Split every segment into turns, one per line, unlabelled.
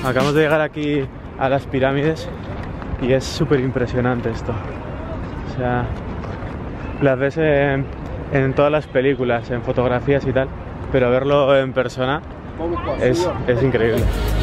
acabamos de llegar aquí a las pirámides y es súper impresionante esto. O sea, las ves en todas las películas, en fotografías y tal, pero verlo en persona es increíble.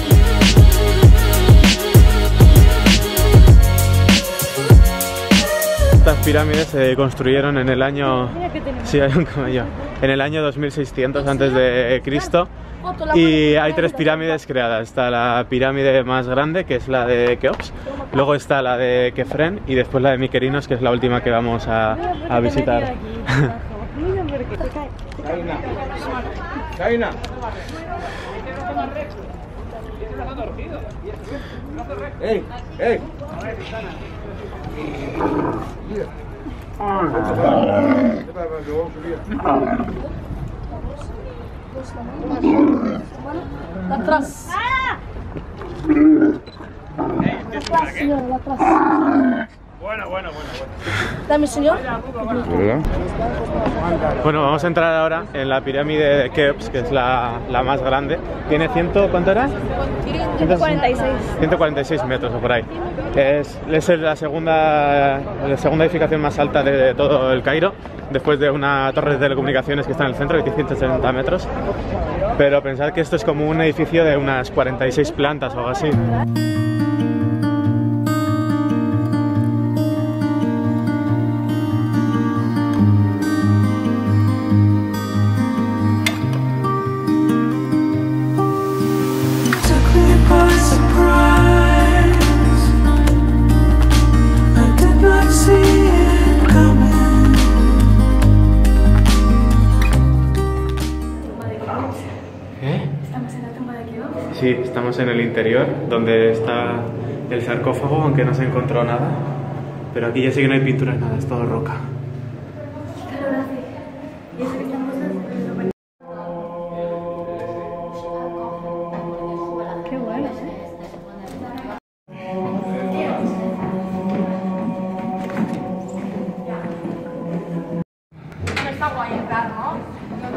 Estas pirámides se construyeron en el año... Sí, hay un camello. En el año 2600 antes de Cristo. Y hay 3 pirámides creadas. Está la pirámide más grande, que es la de Keops. Luego está la de Kefren y después la de Mykerinos, que es la última que vamos a visitar.
¡Ey! ¡Ey!
Atrás. Atrás, señor, atrás.
Bueno.
Dame, señor.
Bueno, vamos a entrar ahora en la pirámide de Keops, que es la más grande. Tiene ¿cuánto era?
146.
146 metros o por ahí. Es la segunda edificación más alta de todo el Cairo, después de una torre de telecomunicaciones que está en el centro, que tiene 170 metros. Pero pensad que esto es como un edificio de unas 46 plantas o algo así. Sí, estamos en el interior, donde está el sarcófago, aunque no se encontró nada. Pero aquí ya sí que no hay pinturas, nada, es todo roca.
Qué bueno, Está guay entrar, ¿no?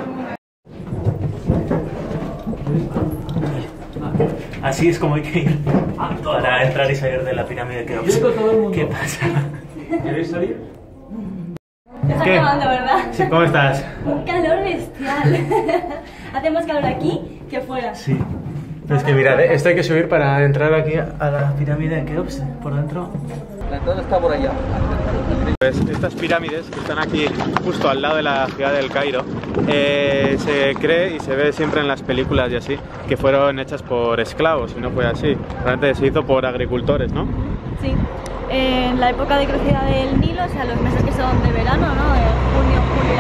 Así es como hay que ir para entrar y salir de la pirámide de Keops. ¿Qué pasa?
¿Queréis salir?
Te está
¿Qué?
quemando, ¿verdad?
Sí, ¿cómo estás?
Un calor bestial. Hace más calor aquí que fuera.
Sí. Pero es que mirad, esto hay que subir para entrar aquí a la pirámide de Keops, por dentro.
La entrada está por allá.
Pues estas pirámides que están aquí justo al lado de la ciudad del Cairo, se cree y se ve siempre en las películas y así, que fueron hechas por esclavos, y no fue así. Realmente se hizo por agricultores, ¿no?
Sí. En la época de crecida del Nilo, o sea, los meses que son de verano, ¿no? Junio, julio y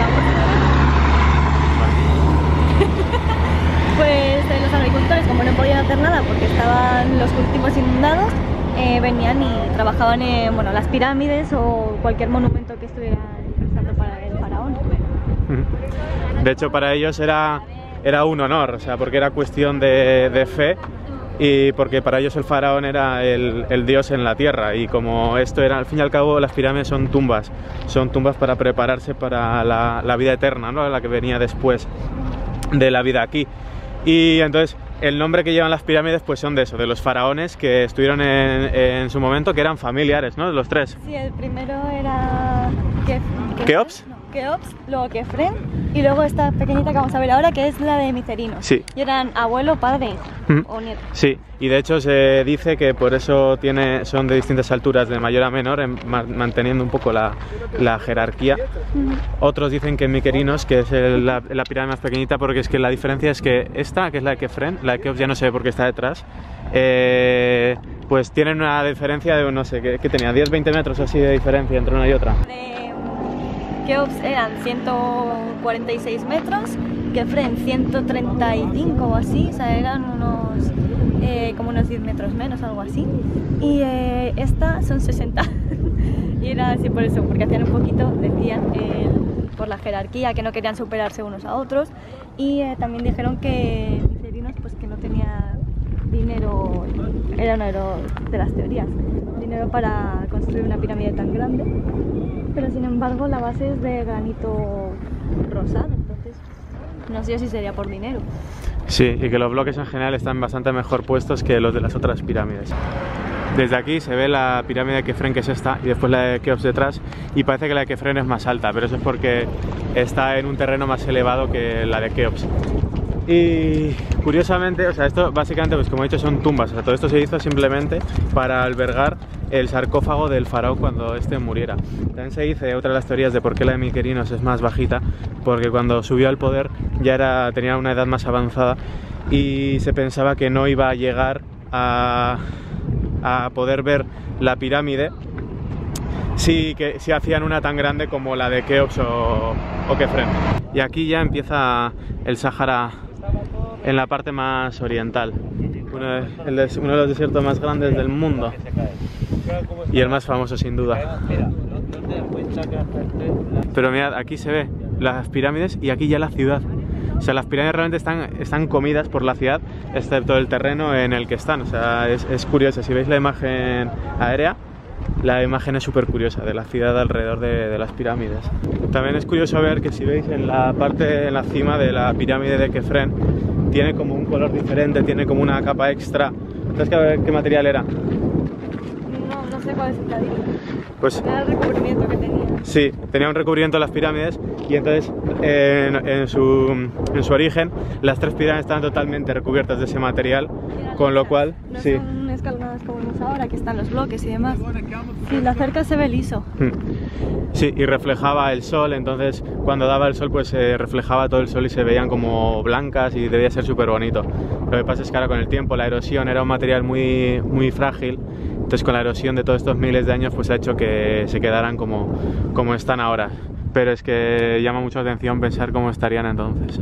agosto. Pues los agricultores, como no podían hacer nada porque estaban los cultivos inundados, venían y trabajaban en las pirámides o cualquier monumento que estuviera prestando para el faraón.
De hecho, para ellos era un honor, o sea, porque era cuestión de fe y porque para ellos el faraón era el dios en la tierra, y como esto era, al fin y al cabo, las pirámides son tumbas para prepararse para la vida eterna, ¿no? La que venía después de la vida aquí. Y entonces el nombre que llevan las pirámides pues son de los faraones que estuvieron en su momento, que eran familiares, ¿no? De los 3.
Sí, el primero era
¿Keops?
Keops, luego Kefren y luego esta pequeñita que vamos a ver ahora, que es la de Mykerinos.
Sí.
Y eran abuelo, padre o nieto.
Sí, y de hecho se dice que por eso son de distintas alturas, de mayor a menor, manteniendo un poco la jerarquía. Otros dicen que Mykerinos, que es la pirámide más pequeñita, porque es que la diferencia es que esta, que es la de Kefren, la de Keops ya no sé por qué está detrás, pues tienen una diferencia de, no sé, ¿qué tenía? 10-20 metros así de diferencia entre una y otra.
Keops eran 146 metros, Kefren 135 o así, o sea, eran como unos 10 metros menos, algo así. Y esta son 60. Y era así por eso, porque hacían un poquito, decían, por la jerarquía, que no querían superarse unos a otros. Y también dijeron que Mykerinos, pues que no tenía dinero, era una de las teorías, dinero para construir una pirámide tan grande. Pero sin embargo la base es de granito rosado, entonces no sé si sería por dinero.
Sí, y que los bloques en general están bastante mejor puestos que los de las otras pirámides. Desde aquí se ve la pirámide de Kefren, que es esta, y después la de Keops detrás, y parece que la de Kefren es más alta, pero eso es porque está en un terreno más elevado que la de Keops. Y curiosamente, o sea, esto básicamente, pues como he dicho, son tumbas. O sea, todo esto se hizo simplemente para albergar el sarcófago del faraón cuando este muriera. También se dice, otra de las teorías de por qué la de Mykerinos es más bajita, porque cuando subió al poder ya tenía una edad más avanzada y se pensaba que no iba a llegar a poder ver la pirámide si hacían una tan grande como la de Keops o Kefren. Y aquí ya empieza el Sáhara en la parte más oriental, uno de los desiertos más grandes del mundo y el más famoso sin duda. Pero mirad, aquí se ve las pirámides y aquí ya la ciudad. O sea, las pirámides realmente están comidas por la ciudad, excepto el terreno en el que están. O sea, es curioso. Si veis la imagen aérea, la imagen es súper curiosa de la ciudad alrededor de las pirámides. También es curioso ver que si veis en la cima de la pirámide de Kefren, tiene como un color diferente, tiene como una capa extra. ¿Sabes qué material era?
No sé cuál es el cadillo.
Pues
era el recubrimiento que tenía.
Sí, tenía un recubrimiento en las pirámides y entonces en su origen las tres pirámides estaban totalmente recubiertas de ese material, con lo cual
no
sí.
Son escalonadas como vemos ahora, que están los bloques y demás. Sí, la cerca se ve liso.
Sí, y reflejaba el sol, entonces cuando daba el sol pues se reflejaba todo el sol y se veían como blancas y debía ser súper bonito. Lo que pasa es que ahora con el tiempo la erosión era un material muy, muy frágil, entonces con la erosión de todos estos miles de años pues ha hecho que se quedaran como están ahora. Pero es que llama mucho la atención pensar cómo estarían entonces.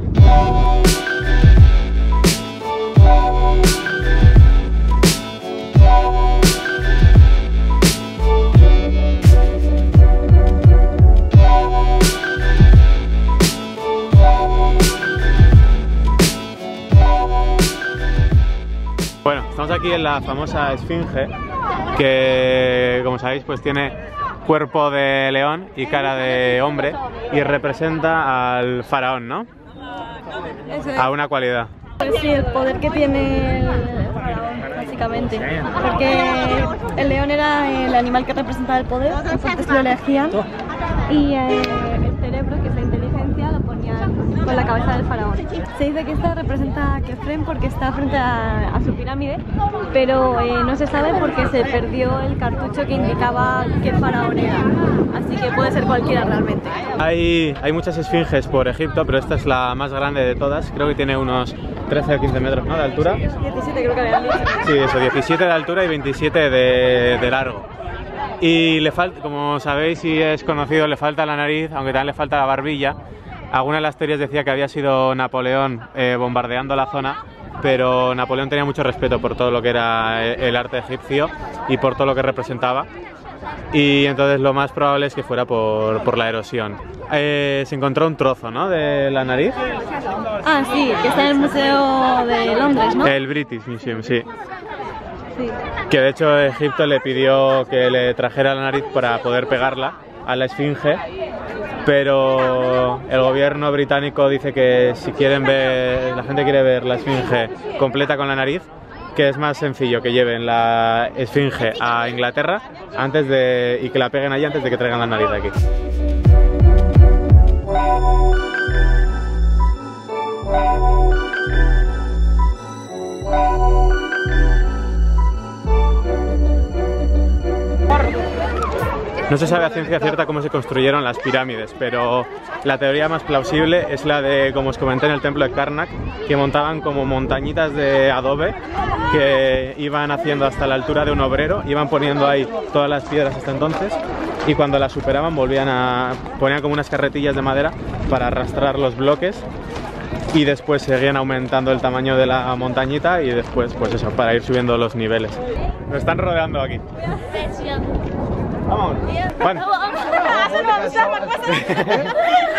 Bueno, estamos aquí en la famosa Esfinge, que como sabéis pues tiene cuerpo de león y cara de hombre y representa al faraón, ¿no? A una cualidad.
Pues sí, el poder que tiene el faraón, básicamente. Porque el león era el animal que representaba el poder, entonces lo elegían. Y el cerebro, que es la inteligencia, lo ponían con la cabeza del faraón. Se dice que esta representa a Kefren porque está frente a su pirámide, pero no se sabe porque se perdió el cartucho que indicaba qué faraón era. Así que puede ser cualquiera realmente.
Hay muchas esfinges por Egipto, pero esta es la más grande de todas. Creo que tiene unos 13 o 15 metros, ¿no?, de altura.
17 creo que habían dicho.
Sí, eso, 17 de altura y 27 de largo. Y le falta, como sabéis y es conocido, le falta la nariz, aunque también le falta la barbilla. Alguna de las teorías decía que había sido Napoleón bombardeando la zona, pero Napoleón tenía mucho respeto por todo lo que era el arte egipcio y por todo lo que representaba. Y entonces lo más probable es que fuera por la erosión. Se encontró un trozo, ¿no?, de la nariz.
Ah, sí, que está en el Museo de Londres, ¿no?
El British Museum, sí.
Sí.
Que de hecho Egipto le pidió que le trajera la nariz para poder pegarla a la esfinge, pero el gobierno británico dice que si quieren ver, la gente quiere ver la esfinge completa con la nariz, que es más sencillo que lleven la esfinge a Inglaterra y que la peguen allí antes de que traigan la nariz aquí. No se sabe a ciencia cierta cómo se construyeron las pirámides, pero la teoría más plausible es la de, como os comenté, en el templo de Karnak, que montaban como montañitas de adobe que iban haciendo hasta la altura de un obrero, iban poniendo ahí todas las piedras hasta entonces, y cuando las superaban ponían como unas carretillas de madera para arrastrar los bloques, y después seguían aumentando el tamaño de la montañita y después, pues eso, para ir subiendo los niveles. Nos están rodeando aquí. Vamos. Bueno.